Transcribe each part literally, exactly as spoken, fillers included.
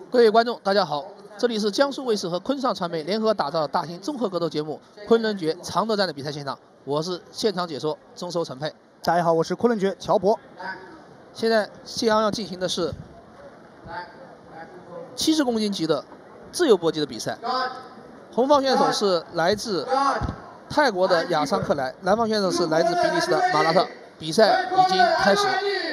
各位观众，大家好，这里是江苏卫视和昆尚传媒联合打造的大型综合格斗节目《昆仑决常德战》的比赛现场，我是现场解说中收陈佩。 大家好，我是昆仑决乔博。 现在谢阳要进行的是七十公斤级的自由搏击的比赛，红方选手是来自泰国的亚桑克莱，蓝方选手是来自比利时的马拉特。比赛已经开始。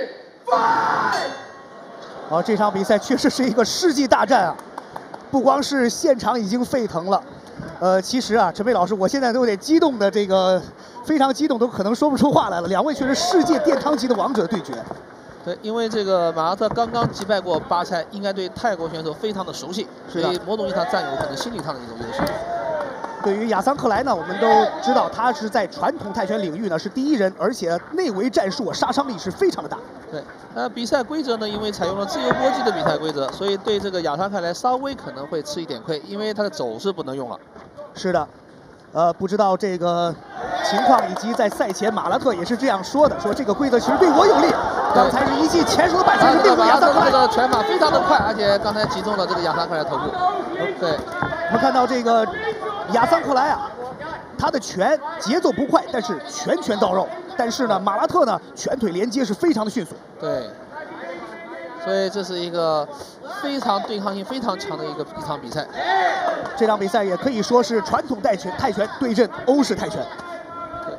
好，这场比赛确实是一个世纪大战啊！不光是现场已经沸腾了，呃，其实啊，陈佩老师，我现在都有点激动的，这个非常激动，都可能说不出话来了。两位确实世界殿堂级的王者对决。 对，因为这个马拉特刚刚击败过巴塞，应该对泰国选手非常的熟悉，所以某种意义上占有可能心理上的一种优势。 对于亚桑克莱呢，我们都知道他是在传统泰拳领域呢是第一人，而且内围战术啊杀伤力是非常的大。 对，呃，比赛规则呢，因为采用了自由搏击的比赛规则，所以对这个亚桑克莱稍微可能会吃一点亏，因为他的肘是不能用了。是的， 呃，不知道这个情况，以及在赛前马拉特也是这样说的，说这个规则其实对我有利。刚才是一记前手的摆拳是对付亚桑克莱， 这个拳法非常的快，而且刚才击中了这个亚桑克莱头部。对， 我们看到这个亚桑克莱啊，他的拳节奏不快，但是拳拳到肉。但是呢，马拉特呢，拳腿连接是非常的迅速。 对，所以这是一个非常对抗性非常强的一个一场比赛。 这场比赛也可以说是传统泰拳泰拳对阵欧式泰拳。 对。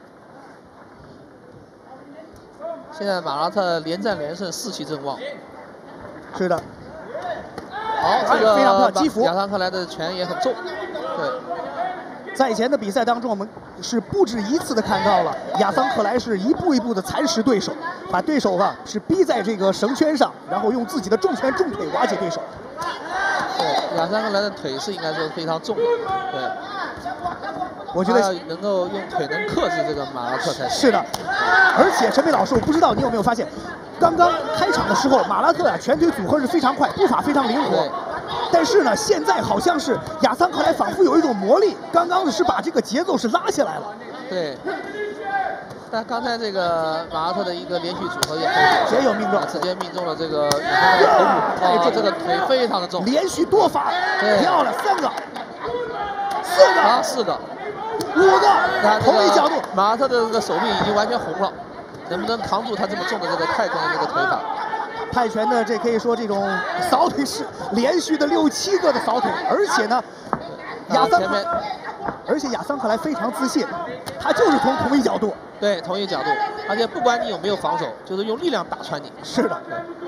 现在马拉特连战连胜，士气正旺。 是的。 好，这个非常漂亮，击服。 亚桑克莱的拳也很重。对。 在以前的比赛当中，我们是不止一次的看到了亚桑克莱是一步一步的蚕食对手，把对手啊是逼在这个绳圈上，然后用自己的重拳重腿瓦解对手。 对，亚桑克莱的腿是应该说非常重的。对， 我觉得要能够用腿能克制这个马拉特才是的。而且陈佩老师，我不知道你有没有发现，刚刚开场的时候，马拉特啊拳腿组合是非常快，步伐非常灵活。但是呢，现在好像是亚桑克莱仿佛有一种魔力，刚刚是把这个节奏是拉下来了。 对。但刚才这个马拉特的一个连续组合也很直接有命中， 直接命中了这个亚桑克莱头部。哎，这这个腿非常的重。 连续多发，漂亮，三个，四个， 啊，四个， 五个，同一角度。 马拉特的这个手臂已经完全红了，能不能扛住他这么重的这个泰拳的这个腿法？ 泰拳的这可以说这种扫腿是连续的六七个的扫腿，而且呢，亚桑克，而且亚桑克莱非常自信，他就是从同一角度， 对，同一角度，而且不管你有没有防守，就是用力量打穿你。 是的。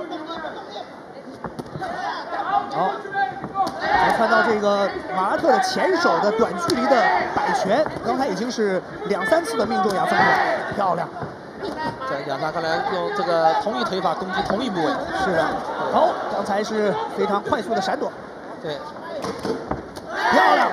好，我们看到这个马拉特的前手的短距离的摆拳，刚才已经是两三次的命中亚桑克莱，漂亮。 在亚桑克莱用这个同一腿法攻击同一部位。 是的。好，刚才是非常快速的闪躲。 对。 漂亮。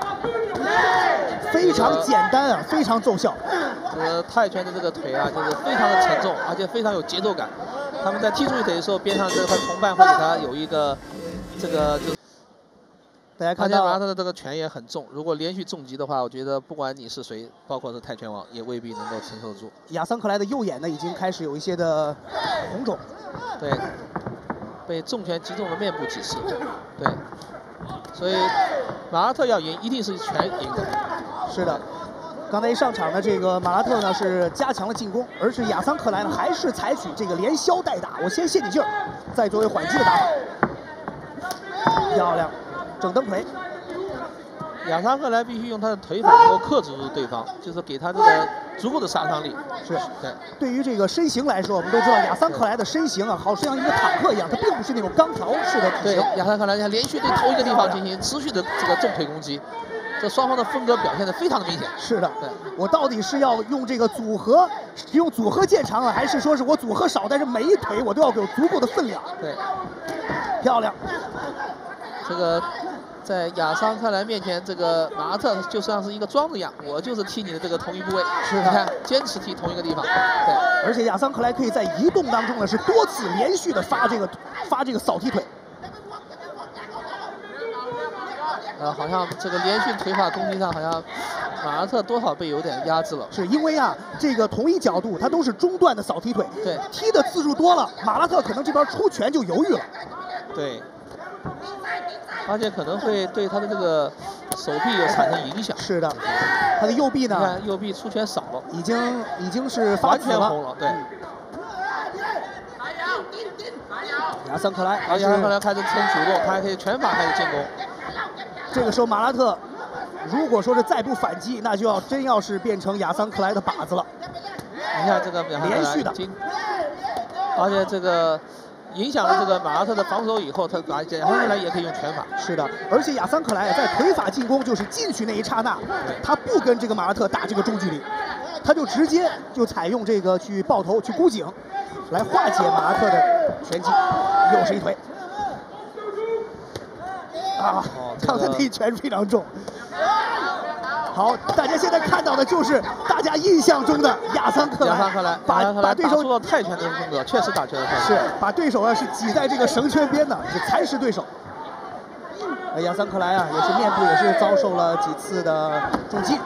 非常简单啊，非常奏效。 这个泰拳的这个腿啊，就是非常的沉重，而且非常有节奏感。他们在踢出一腿的时候，边上这个同伴会给他有一个这个就。 大家看到马拉特的这个拳也很重，如果连续重击的话，我觉得不管你是谁，包括是泰拳王，也未必能够承受住。 亚桑克莱的右眼呢，已经开始有一些的红肿， 对，被重拳击中了面部几次，对，所以马拉特要赢，一定是拳赢的。 是的，刚才一上场的这个马拉特呢是加强了进攻，而是亚桑克莱呢还是采取这个连削带打，我先泄你劲儿，再作为缓击的打法。漂亮。整蹬腿， 亚桑克莱必须用他的腿法能够克制住对方，就是给他这个足够的杀伤力。 是，对。对于这个身形来说，我们都知道亚桑克莱的身形啊，好像一个坦克一样，他并不是那种钢条式的体型。 对，亚桑克莱连续对同一个地方进行持续的这个重腿攻击，这双方的风格表现得非常的明显。 是的，对。我到底是要用这个组合，用组合见长啊，还是说是我组合少，但是每一腿我都要有足够的分量？ 对， 漂亮。 这个在亚桑克莱面前，这个马拉特就像是一个桩子一样，我就是踢你的这个同一部位， 是的， 你看坚持踢同一个地方。对， 而且亚桑克莱可以在移动当中呢，是多次连续的发这个发这个扫踢腿。 呃，好像这个连续腿法攻击上，好像马拉特多少被有点压制了。 是因为啊，这个同一角度，它都是中段的扫踢腿， 对， 踢的次数多了，马拉特可能这边出拳就犹豫了。 对。 而且可能会对他的这个手臂有产生影响。 是的，他的右臂呢？ 你看右臂出拳少了， 已经已经是发完全红了。对。 亚桑克莱， 而亚桑克莱开始撑主动，他还可以拳法开始进攻。 这个时候马拉特，如果说是再不反击，那就要真要是变成亚桑克莱的靶子了。 你看这个连续的， 而且这个影响了这个马拉特的防守以后，他亚桑克莱也可以用拳法。 是的，而且亚桑克莱在腿法进攻，就是进去那一刹那，他不跟这个马拉特打这个中距离，他就直接就采用这个去抱头去箍颈，来化解马拉特的拳击。又是一腿。啊，刚才那一拳非常重。好，大家现在看到的就是大家印象中的亚桑克莱， 亚桑克莱把把对手做泰拳的风格，确实打拳的风格， 是把对手啊是挤在这个绳圈边的，是蚕食对手。呃，亚桑克莱啊，也是面部也是遭受了几次的重击。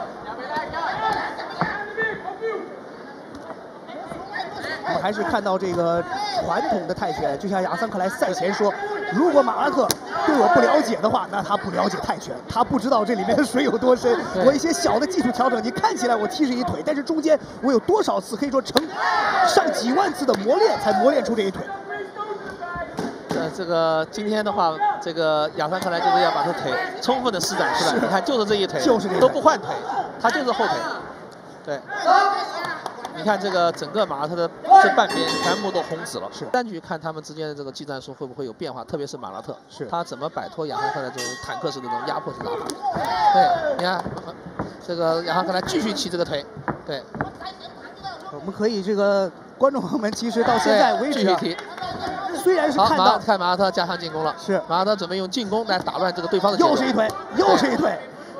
我们还是看到这个传统的泰拳，就像亚桑克莱赛前说，如果马拉特对我不了解的话，那他不了解泰拳，他不知道这里面的水有多深。我一些小的技术调整，你看起来我踢是一腿，但是中间我有多少次可以说成上几万次的磨练，才磨练出这一腿。 呃，这个今天的话，这个亚桑克莱就是要把这腿充分的施展出来。你看，就是这一腿， 就是这都不换腿，他就是后腿。对。你看这个整个马拉特的这半边全部都轰死了。是单局看他们之间的这个技战术会不会有变化，特别是马拉特，是他怎么摆脱亚桑克莱这种坦克式的这种压迫式打法。对，你看这个亚桑克莱继续骑这个腿。对， 我们可以这个观众朋友们其实到现在为止、啊，虽然是看到看马拉特加强进攻了， 是马拉特准备用进攻来打乱这个对方的节奏。 又是一腿，又是一腿。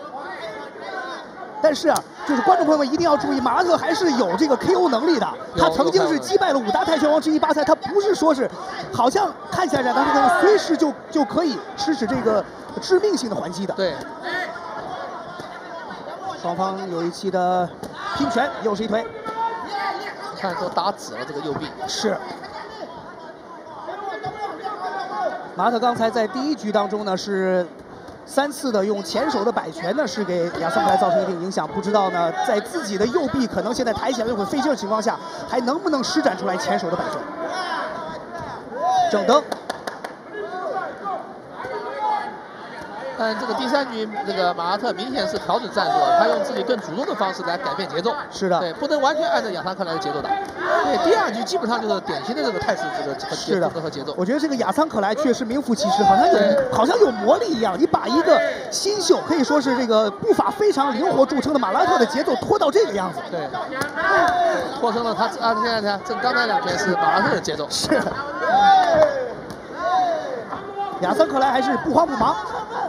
但是啊，就是观众朋友们一定要注意，马拉特还是有这个 K O 能力的。他曾经是击败了五大泰拳王之一巴塞，他不是说是，好像看起来他可能随时就就可以吃使这个致命性的还击的。 对。 双方有一期的拼拳，又是一腿。 看都打紫了这个右臂。 是。马拉特刚才在第一局当中呢是。三次的用前手的摆拳呢，是给亚桑克莱造成一定影响。不知道呢，在自己的右臂可能现在抬起来会飞劲的情况下，还能不能施展出来前手的摆拳？正蹬。 但这个第三局，这个马拉特明显是调整战术，他用自己更主动的方式来改变节奏。 是的， 对，不能完全按照亚桑克莱的节奏打。对，第二局基本上就是典型的这个泰式这个节奏和节奏。 我觉得这个亚桑克莱确实名副其实，好像有好像有魔力一样。你把一个新秀可以说是这个步伐非常灵活著称的马拉特的节奏拖到这个样子， 对，拖成了他啊！现在看，这刚才两拳是马拉特的节奏。 是。亚桑克莱还是不慌不忙。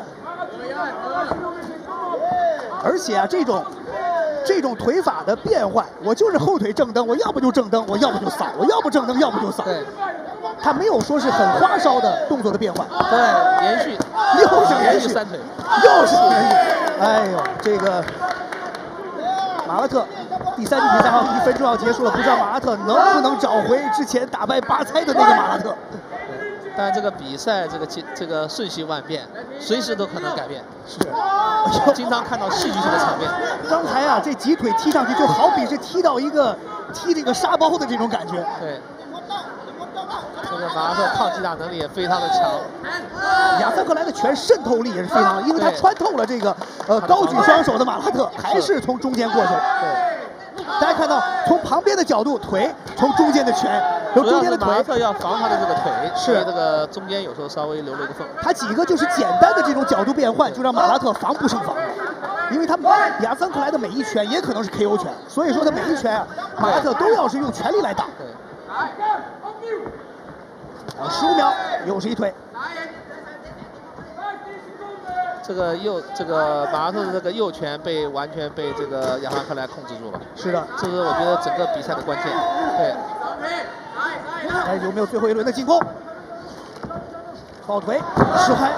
而且啊，这种这种腿法的变换，我就是后腿正蹬，我要不就正蹬，我要不就扫，我要不正蹬，要不就扫。 对， 他没有说是很花哨的动作的变换。 对，连续， 又是连续三腿， 又是连续。哎呦，这个马拉特第三局比赛还有一分钟要结束了，不知道马拉特能不能找回之前打败巴塞的那个马拉特。 但这个比赛这个这个瞬息万变，随时都可能改变。 是， 经常看到戏剧性的场面。 刚才啊，这几腿踢上去就好比是踢到一个踢这个沙包的这种感觉。 对，这个马拉特抗击打能力也非常的强。 亚桑克莱的拳渗透力也是非常的，因为他穿透了这个呃高举双手的马拉特，还是从中间过去。 对。 大家看到，从旁边的角度，腿从中间的拳，由中间的腿。 马拉特要防他的这个腿， 是这个中间有时候稍微留了一个缝。 他几个就是简单的这种角度变换，就让马拉特防不胜防。因为他亚桑克莱的每一拳也可能是 K O 拳，所以说他每一拳啊，马拉特都要是用全力来打。 对。 啊，十五秒，又是一腿。 这个右这个马拉特的这个右拳被完全被这个亚桑克莱控制住了。 是的， 这是我觉得整个比赛的关键。对。 看有没有最后一轮的进攻？抱腿，实拍。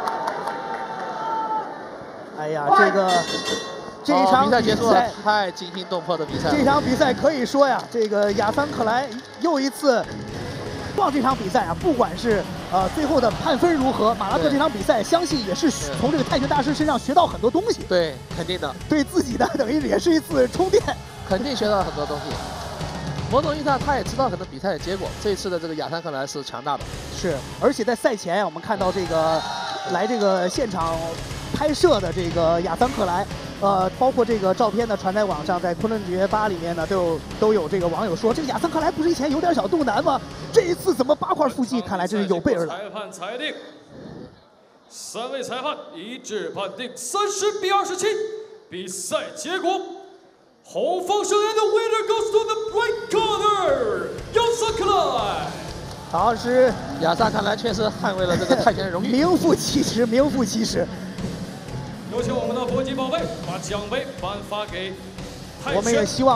哎呀，这个这一场比赛结束了，太惊心动魄的比赛。 这场比赛可以说呀，这个亚桑克莱又一次，望这场比赛啊，不管是呃，最后的判分如何？马拉特这场比赛，相信也是从这个泰拳大师身上学到很多东西。 对，肯定的。 对自己的等于也是一次充电。 肯定学到很多东西。某种意义上，他也知道可能比赛的结果。这一次的这个亚桑克莱是强大的。是， 而且在赛前我们看到这个来这个现场拍摄的这个亚桑克莱。 呃，包括这个照片呢传在网上，在昆仑决吧里面呢，都有都有这个网友说，这个亚桑克莱不是以前有点小肚腩吗？这一次怎么八块腹肌？看来真是有备而来。 裁判裁定，三位裁判一致判定三十比二十七，比赛结果，后方胜人的 winner goes to the right corner， Yodsanklai。 好，是亚桑克莱确实捍卫了这个泰拳荣誉， 名副其实，名副其实。 有请我们的国际宝贝把奖杯颁发给泰拳。 我们也希望。